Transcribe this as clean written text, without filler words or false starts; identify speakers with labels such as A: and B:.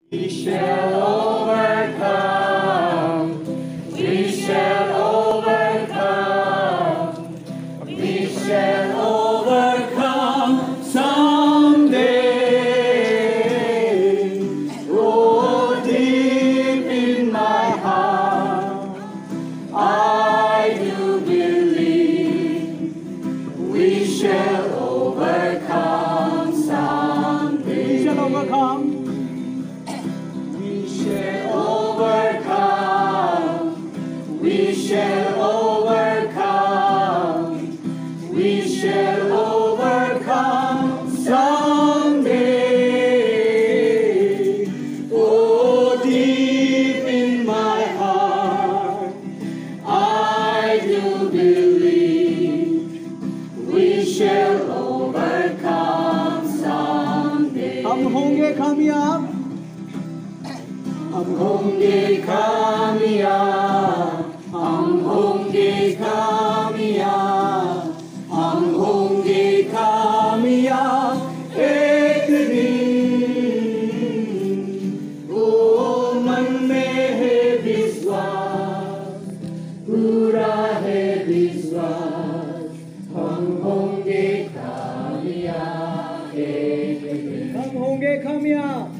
A: We shall overcome. We shall overcome. We shall overcome someday. Oh, deep in my heart, I do believe we shall overcome someday.
B: We shall overcome.
A: We shall overcome. We shall overcome. We shall overcome someday. Oh, deep in my heart, I do believe we shall overcome someday.
B: हम होंगे कामयाब.
A: हम होंगे कामयाब. हम होंगे कामयाब. हम होंगे कामयाब एक दिन. ओ मन में है विश्वास, पूरा है विश्वास. हम होंगे कामयाब एक दिन.
B: हम होंगे कामयाब.